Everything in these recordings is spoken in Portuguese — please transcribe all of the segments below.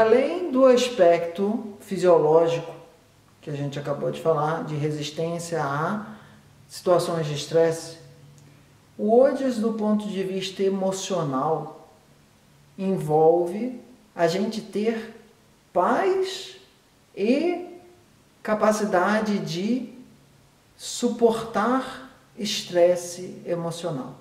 além do aspecto fisiológico, que a gente acabou de falar, de resistência a situações de estresse, o Ojas, do ponto de vista emocional, envolve a gente ter paz e capacidade de suportar estresse emocional.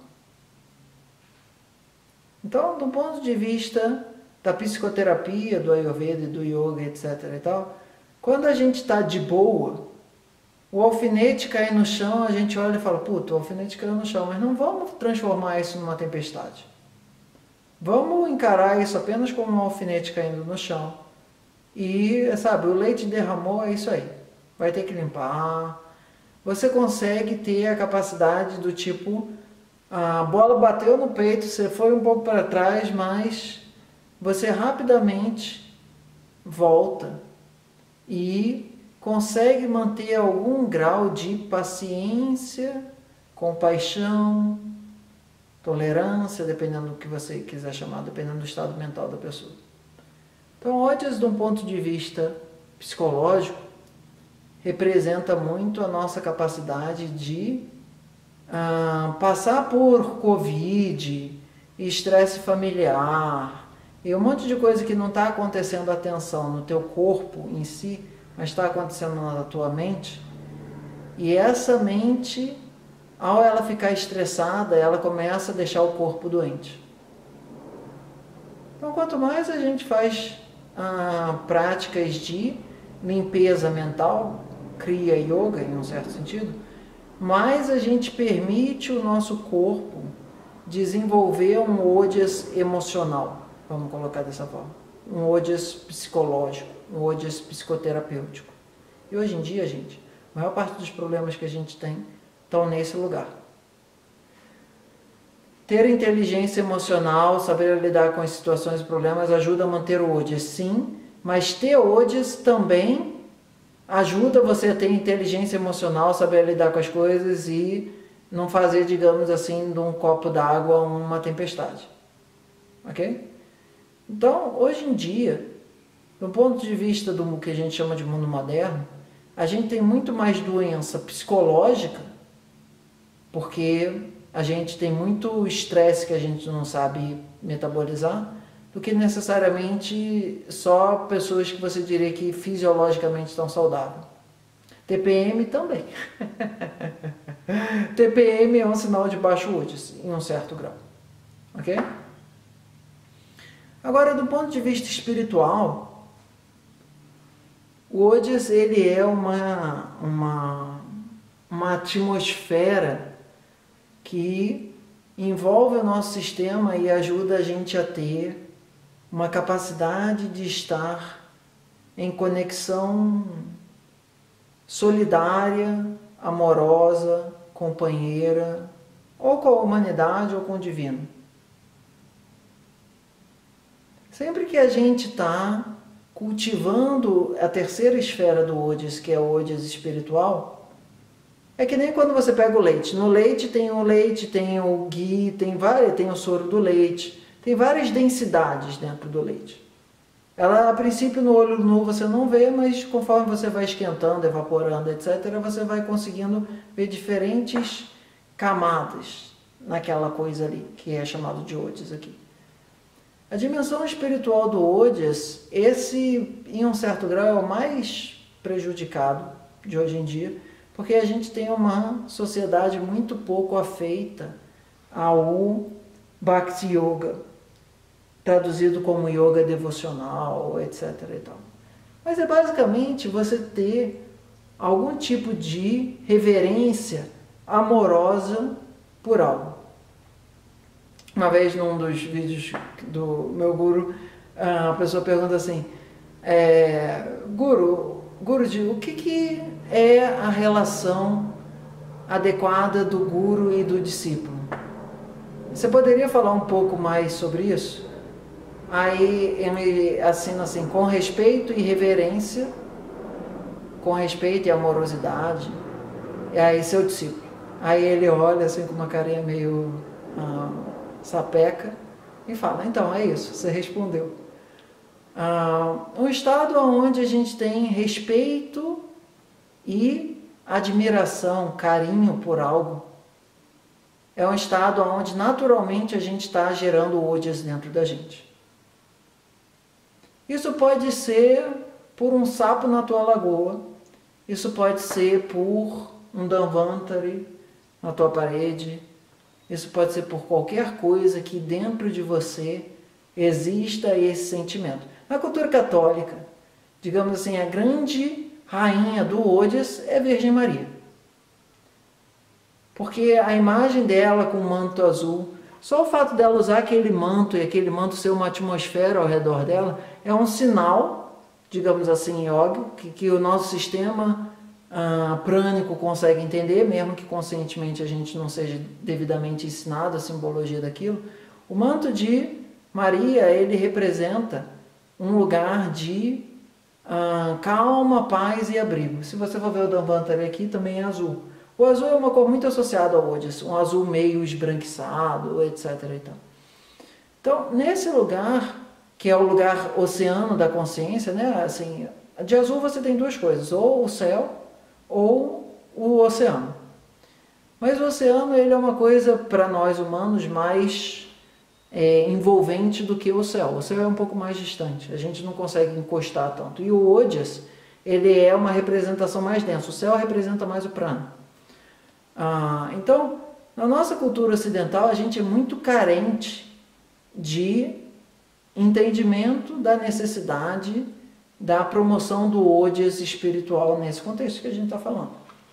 Então, do ponto de vista da psicoterapia, do Ayurveda, do Yoga, etc. e tal, quando a gente está de boa, o alfinete cair no chão, a gente olha e fala, puta, o alfinete caiu no chão, mas não vamos transformar isso numa tempestade. Vamos encarar isso apenas como um alfinete caindo no chão. E, sabe, o leite derramou, é isso aí. Vai ter que limpar. Você consegue ter a capacidade do tipo, a bola bateu no peito, você foi um pouco para trás, mas você rapidamente volta e consegue manter algum grau de paciência, compaixão, tolerância, dependendo do que você quiser chamar, dependendo do estado mental da pessoa. Então, Ojas, de um ponto de vista psicológico, representa muito a nossa capacidade de passar por Covid, estresse familiar, e um monte de coisa que não está acontecendo a atenção no teu corpo em si, mas está acontecendo na tua mente. E essa mente, ao ela ficar estressada, ela começa a deixar o corpo doente. Então, quanto mais a gente faz práticas de limpeza mental, Kriya Yoga, em um certo sentido, mais a gente permite o nosso corpo desenvolver um Ojas emocional, vamos colocar dessa forma, um Ojas psicológico, um Ojas psicoterapêutico. E hoje em dia, gente, a maior parte dos problemas que a gente tem estão nesse lugar. Ter inteligência emocional, saber lidar com as situações e problemas ajuda a manter o Ojas, sim, mas ter Ojas também ajuda você a ter inteligência emocional, saber lidar com as coisas e não fazer, digamos assim, de um copo d'água uma tempestade. Ok? Então, hoje em dia, do ponto de vista do que a gente chama de mundo moderno, a gente tem muito mais doença psicológica, porque a gente tem muito estresse que a gente não sabe metabolizar, do que necessariamente só pessoas que você diria que fisiologicamente estão saudáveis. TPM também. TPM é um sinal de baixo Ojas, em um certo grau. Ok? Agora, do ponto de vista espiritual, o Ojas, ele é uma atmosfera que envolve o nosso sistema e ajuda a gente a ter uma capacidade de estar em conexão solidária, amorosa, companheira, ou com a humanidade ou com o divino. Sempre que a gente está cultivando a terceira esfera do Ojas, que é o Ojas espiritual, é que nem quando você pega o leite. No leite, tem o ghee, tem o soro do leite. Tem várias densidades dentro do leite. Ela, a princípio, no olho nu você não vê, mas conforme você vai esquentando, evaporando, etc., você vai conseguindo ver diferentes camadas naquela coisa ali, que é chamado de Ojas aqui. A dimensão espiritual do Ojas, esse, em um certo grau, é o mais prejudicado de hoje em dia, porque a gente tem uma sociedade muito pouco afeita ao Bhakti Yoga, traduzido como yoga devocional, etc. e tal. Mas é basicamente você ter algum tipo de reverência amorosa por algo. Uma vez, num dos vídeos do meu guru, a pessoa pergunta assim, Guruji, o que é a relação adequada do guru e do discípulo? Você poderia falar um pouco mais sobre isso? Aí ele assina assim, com respeito e reverência, com respeito e amorosidade, e aí seu discípulo. Aí ele olha assim com uma carinha meio sapeca e fala, então é isso, você respondeu. Um estado onde a gente tem respeito e admiração, carinho por algo. É um estado onde naturalmente a gente está gerando odias dentro da gente. Isso pode ser por um sapo na tua lagoa, isso pode ser por um Dhanvantari na tua parede, isso pode ser por qualquer coisa que dentro de você exista esse sentimento. Na cultura católica, digamos assim, a grande rainha do odias é a Virgem Maria. Porque a imagem dela com o manto azul, só o fato dela usar aquele manto e aquele manto ser uma atmosfera ao redor dela, é um sinal, digamos assim, yoga, que o nosso sistema prânico consegue entender, mesmo que conscientemente a gente não seja devidamente ensinado a simbologia daquilo. O manto de Maria, ele representa um lugar de calma, paz e abrigo. Se você for ver o Dhanvantari aqui, também é azul. O azul é uma cor muito associada ao odias, um azul meio esbranquiçado, etc. Então, nesse lugar, que é o lugar oceano da consciência, né? Assim, de azul você tem duas coisas, ou o céu ou o oceano. Mas o oceano ele é uma coisa, para nós humanos, mais envolvente do que o céu. O céu é um pouco mais distante, a gente não consegue encostar tanto. E o odias, ele é uma representação mais densa, o céu representa mais o prana. Então, na nossa cultura ocidental, a gente é muito carente de entendimento da necessidade da promoção do odias espiritual nesse contexto que a gente está falando.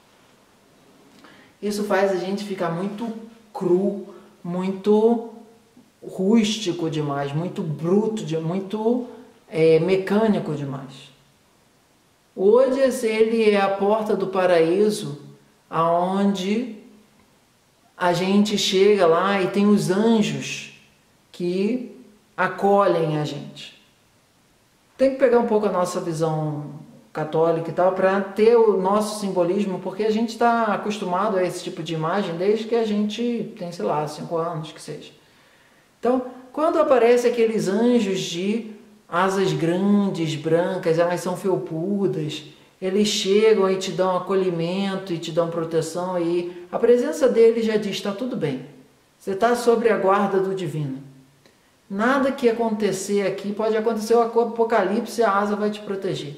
Isso faz a gente ficar muito cru, muito rústico demais, muito bruto, muito mecânico demais. O odias, ele é a porta do paraíso, aonde a gente chega lá e tem os anjos que acolhem a gente. Tem que pegar um pouco a nossa visão católica e tal para ter o nosso simbolismo, porque a gente está acostumado a esse tipo de imagem desde que a gente tem, sei lá, 5 anos que seja. Então, quando aparece aqueles anjos de asas grandes, brancas, elas são felpudas, eles chegam e te dão acolhimento e te dão proteção, e a presença deles já diz, está tudo bem, você está sobre a guarda do divino. Nada que acontecer aqui, pode acontecer o apocalipse, a asa vai te proteger.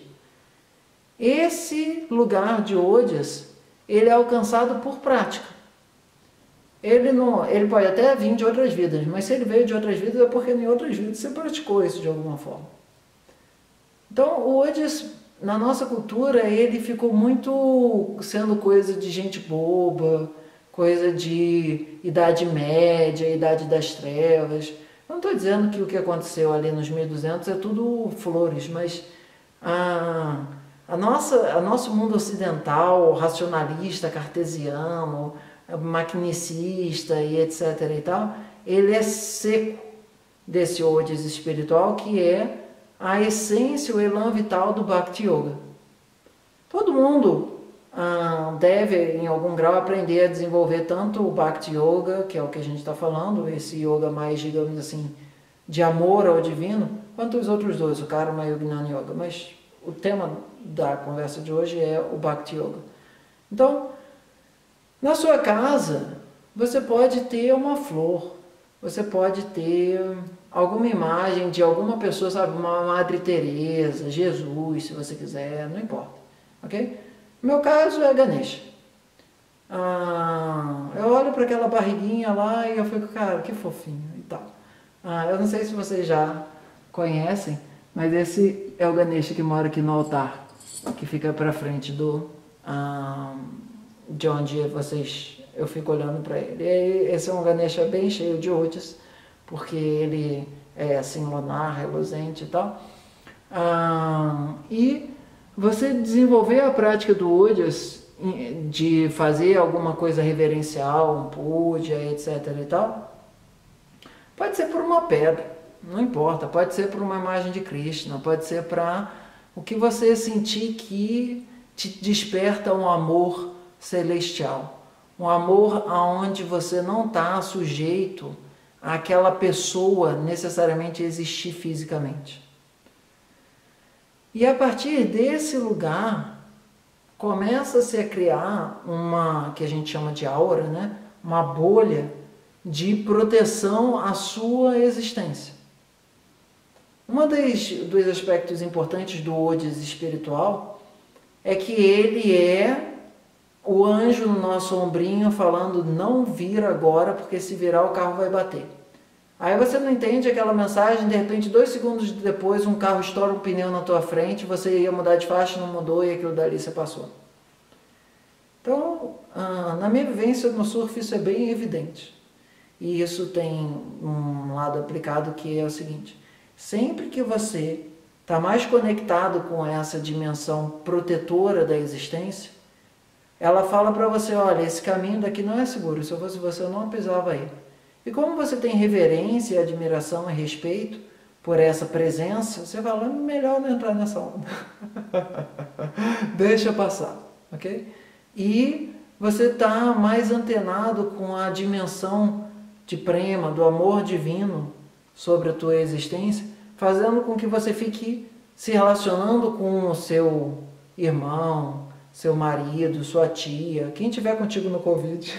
Esse lugar de odias, ele é alcançado por prática. Ele pode até vir de outras vidas, mas se ele veio de outras vidas é porque em outras vidas você praticou isso de alguma forma. Então, o odias, na nossa cultura, ele ficou muito sendo coisa de gente boba, coisa de idade média, idade das trevas. Eu não estou dizendo que o que aconteceu ali nos 1200 é tudo flores, mas nosso mundo ocidental, racionalista, cartesiano, maquinicista e etc. e tal, ele é seco desse odias espiritual, que é a essência, o elan vital do Bhakti Yoga. Todo mundo deve, em algum grau, aprender a desenvolver tanto o Bhakti Yoga, que é o que a gente está falando, esse yoga mais, digamos assim, de amor ao divino, quanto os outros dois, o Karma e o Gnana Yoga. Mas o tema da conversa de hoje é o Bhakti Yoga. Então, na sua casa, você pode ter uma flor, você pode ter alguma imagem de alguma pessoa, sabe, uma Madre Teresa, Jesus, se você quiser, não importa, ok? No meu caso é Ganesha. Eu olho para aquela barriguinha lá e eu fico, cara, que fofinho e tal. Eu não sei se vocês já conhecem, mas esse é o Ganesha que mora aqui no altar, que fica para frente de onde eu fico olhando para ele. E esse é um Ganesha bem cheio de odias, porque ele é assim, lunar, reluzente e tal. E você desenvolver a prática do odias, de fazer alguma coisa reverencial, um puja, etc. e tal, pode ser por uma pedra, não importa, pode ser por uma imagem de Krishna, pode ser para o que você sentir que te desperta um amor celestial, um amor aonde você não está sujeito àquela pessoa necessariamente existir fisicamente. E a partir desse lugar, começa-se a criar uma, que a gente chama de aura, né? Uma bolha de proteção à sua existência. Dos aspectos importantes do Odis espiritual é que ele é o anjo no nosso ombrinho falando: não vira agora, porque se virar o carro vai bater. Aí você não entende aquela mensagem, de repente 2 segundos depois um carro estoura um pneu na tua frente, você ia mudar de faixa, não mudou e aquilo dali você passou. Então, na minha vivência no surf isso é bem evidente. E isso tem um lado aplicado que é o seguinte: sempre que você está mais conectado com essa dimensão protetora da existência, ela fala para você: olha, esse caminho daqui não é seguro, se eu fosse você eu não pisava aí. E como você tem reverência, admiração e respeito por essa presença, você fala: melhor não entrar nessa onda. Deixa passar, ok? E você está mais antenado com a dimensão de prema, do amor divino sobre a tua existência, fazendo com que você fique se relacionando com o seu irmão, seu marido, sua tia, quem estiver contigo no Covid,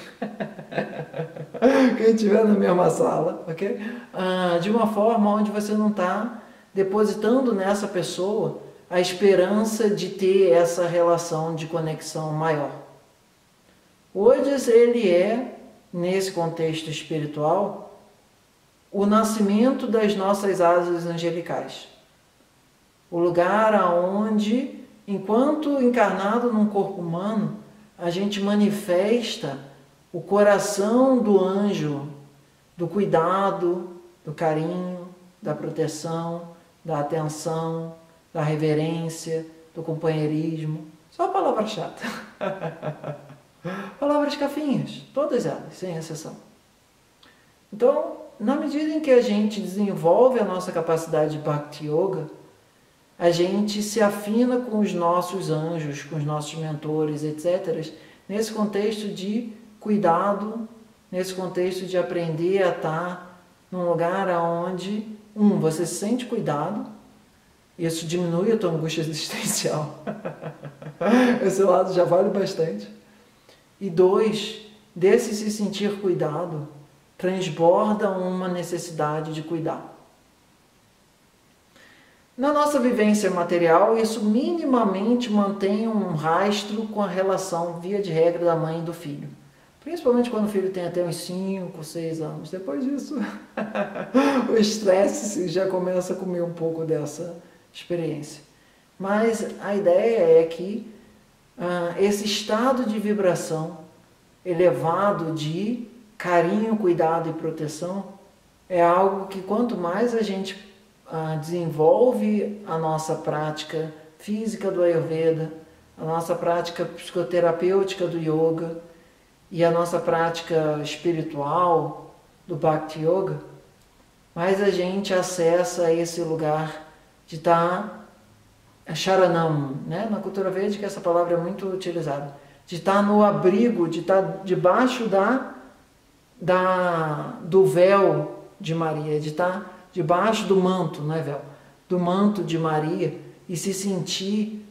quem estiver na mesma sala, ok? De uma forma onde você não está depositando nessa pessoa a esperança de ter essa relação de conexão maior. O Odis, ele é, nesse contexto espiritual, o nascimento das nossas asas angelicais. O lugar aonde, enquanto encarnado num corpo humano, a gente manifesta o coração do anjo, do cuidado, do carinho, da proteção, da atenção, da reverência, do companheirismo. Só palavra chata. Palavras cafinhas, todas elas, sem exceção. Então, na medida em que a gente desenvolve a nossa capacidade de Bhakti Yoga, a gente se afina com os nossos anjos, com os nossos mentores, etc., nesse contexto de cuidado, nesse contexto de aprender a estar num lugar onde, você se sente cuidado, isso diminui a tua angústia existencial. Esse lado já vale bastante. E 2, desse se sentir cuidado, transborda uma necessidade de cuidar. Na nossa vivência material, isso minimamente mantém um rastro com a relação, via de regra, da mãe e do filho. Principalmente quando o filho tem até uns 5, 6 anos. Depois disso, o estresse já começa a comer um pouco dessa experiência. Mas a ideia é que esse estado de vibração elevado de carinho, cuidado e proteção é algo que, quanto mais a gente desenvolve a nossa prática física do Ayurveda, a nossa prática psicoterapêutica do Yoga e a nossa prática espiritual do Bhakti Yoga, mais a gente acessa esse lugar de estar Sharanam, né? Na cultura védica essa palavra é muito utilizada, de estar no abrigo, de estar debaixo do véu de Maria, de estar debaixo do manto, não é véu? Do manto de Maria e se sentir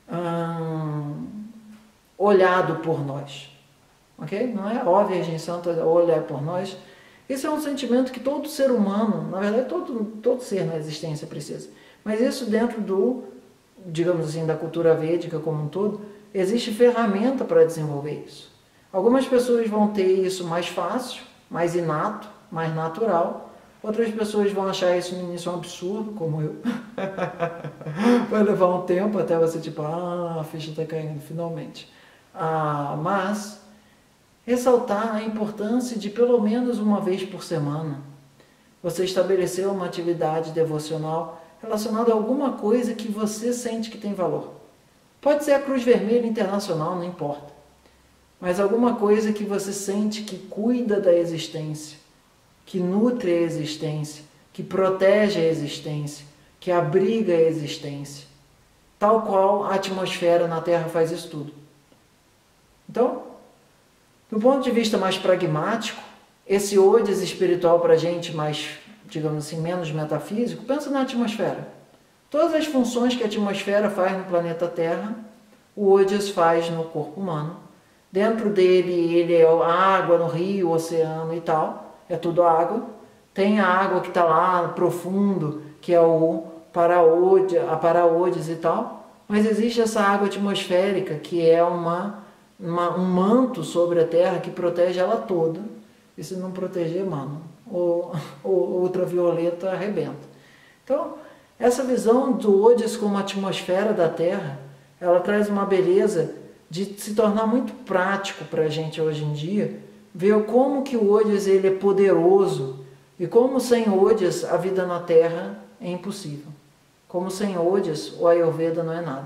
olhado por nós. Ok? Não é ó Virgem Santa olhar por nós. Esse é um sentimento que todo ser humano, na verdade todo ser na existência precisa. Mas isso dentro digamos assim, da cultura védica como um todo, existe ferramenta para desenvolver isso. Algumas pessoas vão ter isso mais fácil, mais inato, mais natural. Outras pessoas vão achar isso no início um absurdo, como eu. Vai levar um tempo até você a ficha está caindo, finalmente. Mas ressaltar a importância de, pelo menos uma vez por semana, você estabelecer uma atividade devocional relacionada a alguma coisa que você sente que tem valor. Pode ser a Cruz Vermelha Internacional, não importa. Mas alguma coisa que você sente que cuida da existência, que nutre a existência, que protege a existência, que abriga a existência. Tal qual a atmosfera na Terra faz isso tudo. Então, do ponto de vista mais pragmático, esse Odis espiritual para a gente mais, digamos assim, menos metafísico, pensa na atmosfera. Todas as funções que a atmosfera faz no planeta Terra, o Ojas faz no corpo humano. Dentro dele, ele é a água no rio, o oceano e tal, é tudo água. Tem a água que está lá profundo, que é o a Para-Ojas e tal, mas existe essa água atmosférica, que é um manto sobre a Terra que protege ela toda. E se não proteger, mano, o ultravioleta arrebenta. Então, essa visão do Ojas como atmosfera da Terra, ela traz uma beleza de se tornar muito prático para a gente hoje em dia, ver como que o Ojas ele é poderoso e como sem Ojas a vida na Terra é impossível. Como sem Ojas o Ayurveda não é nada.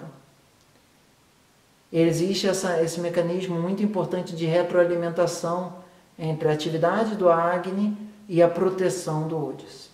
Existe esse mecanismo muito importante de retroalimentação entre a atividade do Agni e a proteção do Ojas.